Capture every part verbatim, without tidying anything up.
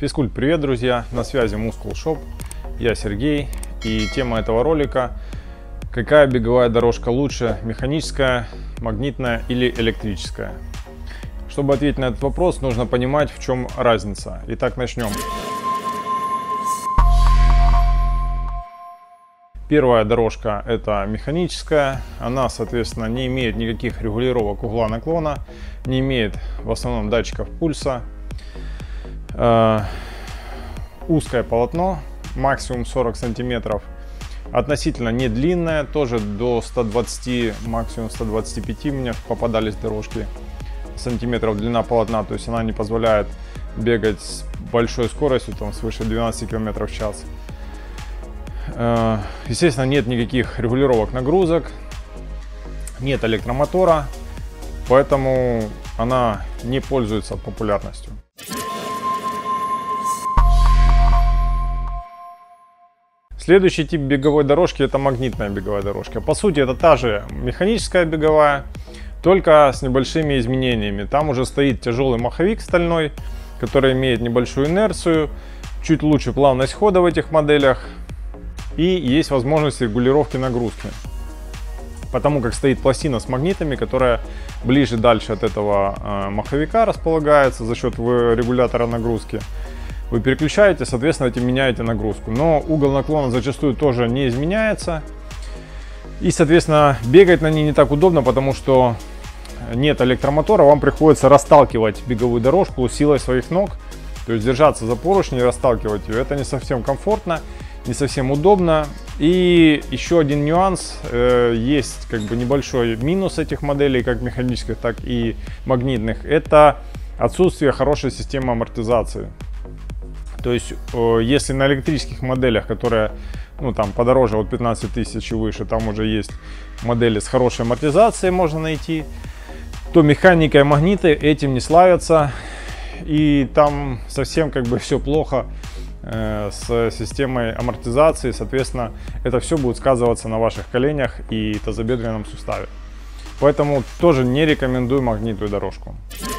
Физкульт, привет, друзья! На связи Muscle Shop. Я Сергей, и тема этого ролика: какая беговая дорожка лучше, механическая, магнитная или электрическая? Чтобы ответить на этот вопрос, нужно понимать, в чем разница. Итак, начнем. Первая дорожка — это механическая. Она, соответственно, не имеет никаких регулировок угла наклона, не имеет в основном датчиков пульса. Э, узкое полотно, максимум сорок сантиметров. Относительно не длинная, тоже до ста двадцати, максимум ста двадцати пяти мне попадались дорожки сантиметров длина полотна. То есть она не позволяет бегать с большой скоростью, там свыше двенадцати километров в час. Естественно, нет никаких регулировок нагрузок, нет электромотора, поэтому она не пользуется популярностью. Следующий тип беговой дорожки — это магнитная беговая дорожка. По сути, это та же механическая беговая, только с небольшими изменениями. Там уже стоит тяжелый маховик стальной, который имеет небольшую инерцию, чуть лучше плавность хода в этих моделях. И есть возможность регулировки нагрузки, потому как стоит пластина с магнитами, которая ближе дальше от этого э, маховика располагается за счет регулятора нагрузки. Вы переключаете, соответственно, этим меняете нагрузку. Но угол наклона зачастую тоже не изменяется. И, соответственно, бегать на ней не так удобно, потому что нет электромотора. Вам приходится расталкивать беговую дорожку силой своих ног. То есть держаться за поручни и расталкивать ее. Это не совсем комфортно, не совсем удобно. И еще один нюанс, э, есть как бы небольшой минус этих моделей, как механических, так и магнитных. Это отсутствие хорошей системы амортизации. То есть, э, если на электрических моделях, которые, ну, там подороже от пятнадцати тысяч и выше, там уже есть модели с хорошей амортизацией, можно найти, то механика и магниты этим не славятся. И там совсем как бы все плохо э, с системой амортизации. Соответственно, это все будет сказываться на ваших коленях и тазобедренном суставе. Поэтому тоже не рекомендую магнитную дорожку.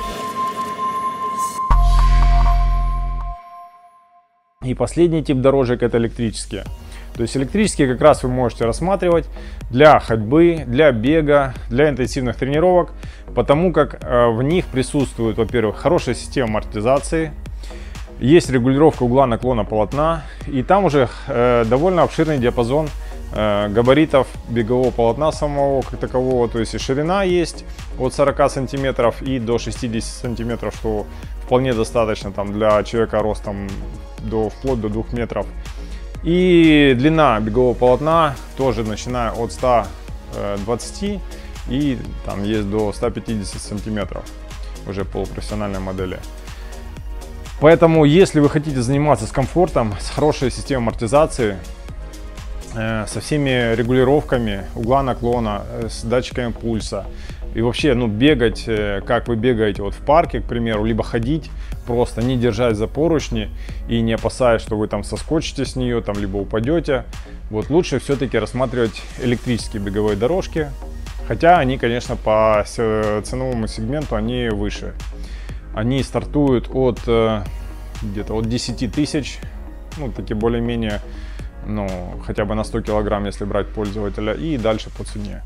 И последний тип дорожек — это электрические. То есть электрические как раз вы можете рассматривать для ходьбы, для бега, для интенсивных тренировок, потому как э, в них присутствует, во-первых, хорошая система амортизации, есть регулировка угла наклона полотна, и там уже э, довольно обширный диапазон э, габаритов бегового полотна самого как такового. То есть и ширина есть от сорока сантиметров и до шестидесяти сантиметров, что вполне достаточно там для человека ростом до, вплоть до двух метров. И длина бегового полотна тоже начиная от ста двадцати и там есть до ста пятидесяти сантиметров уже полупрофессиональной модели. Поэтому, если вы хотите заниматься с комфортом, с хорошей системой амортизации, э, со всеми регулировками угла наклона, э, с датчиками пульса, и вообще, ну, бегать, э, как вы бегаете вот в парке, к примеру, либо ходить, просто не держась за поручни и не опасаясь, что вы там соскочите с нее, там, либо упадете, вот лучше все-таки рассматривать электрические беговые дорожки, хотя они, конечно, по ценовому сегменту они выше. Они стартуют от э, где-то от десяти тысяч, ну, такие более-менее, ну, хотя бы на сто килограмм, если брать пользователя, и дальше по цене.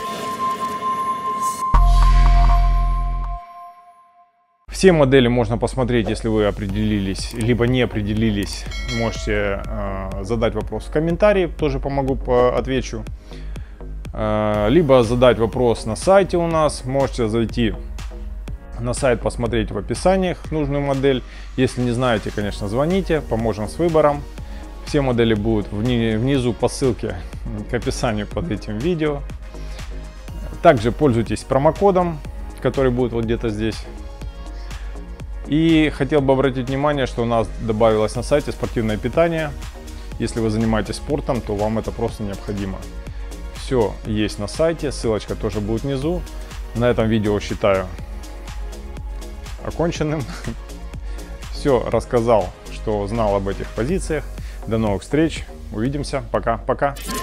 Все модели можно посмотреть, если вы определились, либо не определились. Можете э, задать вопрос в комментарии, тоже помогу, по, отвечу. Э, либо задать вопрос на сайте у нас, можете зайти на сайт, посмотреть в описаниях нужную модель. Если не знаете, конечно, звоните, поможем с выбором. Все модели будут внизу по ссылке к описанию под этим видео. Также пользуйтесь промокодом, который будет вот где-то здесь. И хотел бы обратить внимание, что у нас добавилось на сайте спортивное питание. Если вы занимаетесь спортом, то вам это просто необходимо. Все есть на сайте, ссылочка тоже будет внизу. На этом видео считаю оконченным. Все рассказал, что знал об этих позициях. До новых встреч. Увидимся. Пока-пока.